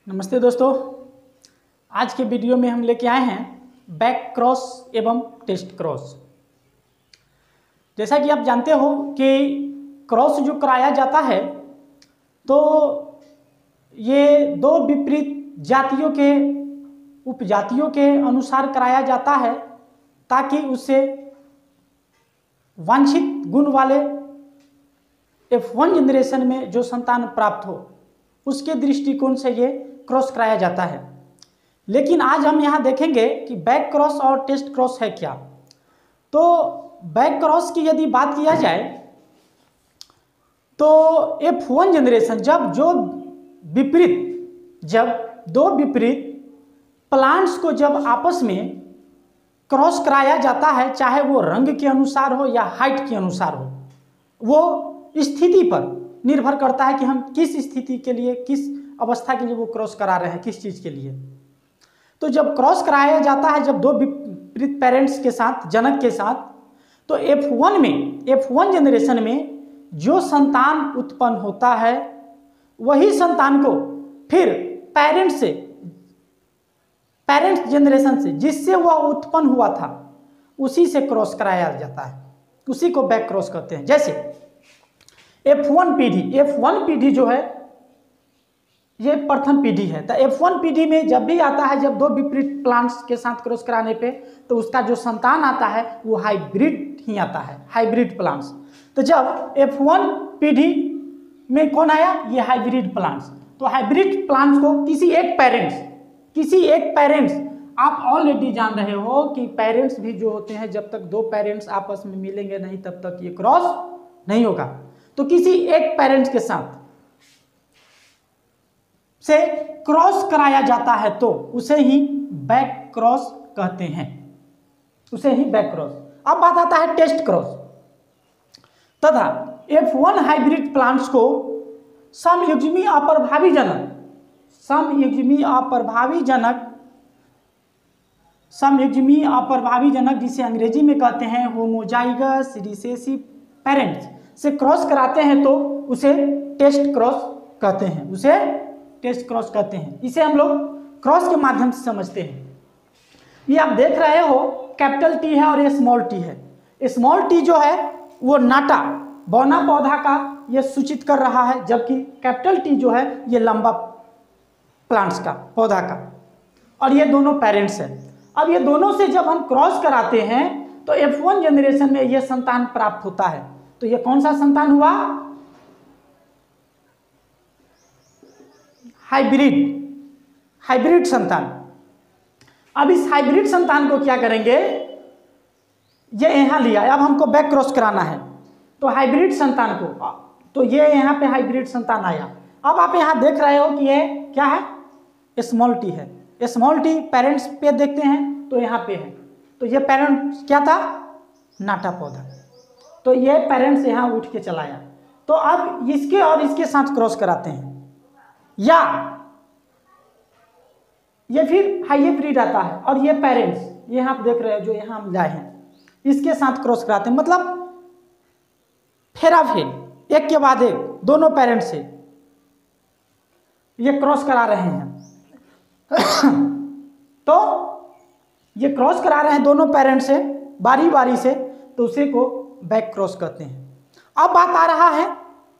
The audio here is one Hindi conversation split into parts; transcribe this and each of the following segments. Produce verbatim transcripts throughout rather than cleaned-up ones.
नमस्ते दोस्तों, आज के वीडियो में हम लेके आए हैं बैक क्रॉस एवं टेस्ट क्रॉस। जैसा कि आप जानते हो कि क्रॉस जो कराया जाता है तो ये दो विपरीत जातियों के उपजातियों के अनुसार कराया जाता है ताकि उससे वांछित गुण वाले एफ वन जनरेशन में जो संतान प्राप्त हो उसके दृष्टिकोण से ये क्रॉस कराया जाता है। लेकिन आज हम यहाँ देखेंगे कि बैक क्रॉस और टेस्ट क्रॉस है क्या। तो बैक क्रॉस की यदि बात किया जाए तो एफ वन जनरेशन जब जो विपरीत जब दो विपरीत प्लांट्स को जब आपस में क्रॉस कराया जाता है, चाहे वो रंग के अनुसार हो या हाइट के अनुसार हो, वो स्थिति पर निर्भर करता है कि हम किस स्थिति के लिए, किस अवस्था के लिए वो क्रॉस करा रहे हैं, किस चीज़ के लिए। तो जब क्रॉस कराया जाता है जब दो विपरीत पेरेंट्स के साथ, जनक के साथ, तो एफ वन में एफ वन जनरेशन में जो संतान उत्पन्न होता है वही संतान को फिर पेरेंट्स से पेरेंट्स जनरेशन से जिससे वह उत्पन्न हुआ था उसी से क्रॉस कराया जाता है, उसी को बैक क्रॉस कहते हैं। जैसे एफ वन पीढ़ी एफ वन पीढ़ी जो है ये प्रथम पीढ़ी है। तो एफ वन पीढ़ी में जब भी आता है, जब दो विपरीत प्लांट्स के साथ क्रॉस कराने पे, तो उसका जो संतान आता है वो हाइब्रिड ही आता है, हाइब्रिड प्लांट्स। तो जब एफ वन पीढ़ी में कौन आया, ये हाइब्रिड प्लांट्स। तो हाइब्रिड प्लांट्स को किसी एक पेरेंट्स किसी एक पेरेंट्स आप ऑलरेडी जान रहे हो कि पेरेंट्स भी जो होते हैं, जब तक दो पेरेंट्स आपस में मिलेंगे नहीं तब तक ये क्रॉस नहीं होगा। तो किसी एक पेरेंट्स के साथ से क्रॉस कराया जाता है तो उसे ही बैक क्रॉस कहते हैं, उसे ही बैक क्रॉस। अब बात आता है टेस्ट क्रॉस। तथा एफ वन हाइब्रिड प्लांट्स को समयुग्मी अप्रभावी जनक समयुग्मी अप्रभावी जनक समयुग्मी अप्रभावी जनक जिसे अंग्रेजी में कहते हैं होमोजाइगस रिसेसिव पेरेंट्स से क्रॉस कराते हैं तो उसे टेस्ट क्रॉस कहते हैं, उसे टेस्ट क्रॉस कहते हैं। इसे हम लोग क्रॉस के माध्यम से समझते हैं। ये आप देख रहे हो कैपिटल टी है और ये स्मॉल टी है। स्मॉल टी जो है वो नाटा बौना पौधा का ये सूचित कर रहा है, जबकि कैपिटल टी जो है ये लंबा प्लांट्स का, पौधा का, और ये दोनों पेरेंट्स हैं। अब ये दोनों से जब हम क्रॉस कराते हैं तो एफ वन जनरेशन में ये संतान प्राप्त होता है। तो ये कौन सा संतान हुआ, हाइब्रिड हाइब्रिड संतान। अब इस हाइब्रिड संतान को क्या करेंगे, ये यहाँ लिया, अब हमको बैक क्रॉस कराना है तो हाइब्रिड संतान को, तो ये यहाँ पे हाइब्रिड संतान आया। अब आप यहाँ देख रहे हो कि ये क्या है, स्मॉल टी है। स्मॉल टी पेरेंट्स पे देखते हैं तो यहाँ पे है, तो ये पेरेंट्स क्या था, नाटा पौधा। तो ये पेरेंट्स यहाँ उठ के चलाया। तो अब इसके और इसके साथ क्रॉस कराते हैं, या ये फिर हाइब्रिड आता है और ये पेरेंट्स, ये आप देख रहे हो जो यहाँ हम लाए हैं, इसके साथ क्रॉस कराते हैं। मतलब फेरा फेर, एक के बाद एक दोनों पेरेंट्स से ये क्रॉस करा रहे हैं। तो ये क्रॉस करा रहे हैं दोनों पेरेंट्स से बारी बारी से, तो उसे को बैक क्रॉस कहते हैं। अब बात आ रहा है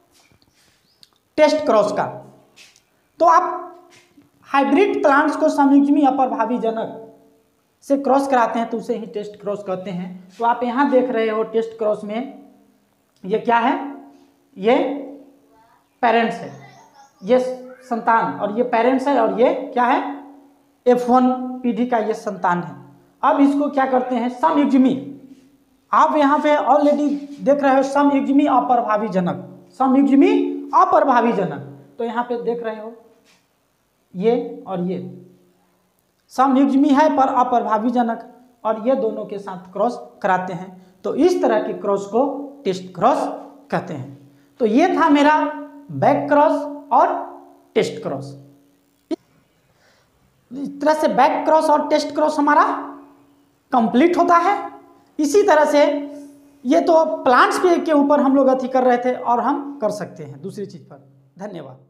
टेस्ट क्रॉस का। तो आप हाइब्रिड प्लांट्स को समयुग्मी अप्रभावी जनक से क्रॉस कराते हैं तो उसे ही टेस्ट क्रॉस कहते हैं। तो आप यहाँ देख रहे हो टेस्ट क्रॉस में ये क्या है, ये पेरेंट्स है, ये संतान, और ये पेरेंट्स है, और ये क्या है, एफ वन पीढ़ी का ये संतान है। अब इसको क्या करते हैं, समयुग्मी, आप यहाँ पे ऑलरेडी देख रहे हो समयुग्मी अप्रभावी जनक, समयुग्मी अप्रभावी जनक। तो यहाँ पे देख रहे हो ये और ये समयुग्मी है पर अप्रभावी जनक, और ये दोनों के साथ क्रॉस कराते हैं। तो इस तरह के क्रॉस को टेस्ट क्रॉस कहते हैं। तो ये था मेरा बैक क्रॉस और टेस्ट क्रॉस। इस तरह से बैक क्रॉस और टेस्ट क्रॉस हमारा कंप्लीट होता है। इसी तरह से ये तो प्लांट्स पे के ऊपर हम लोग अथी कर रहे थे, और हम कर सकते हैं दूसरी चीज़ पर। धन्यवाद।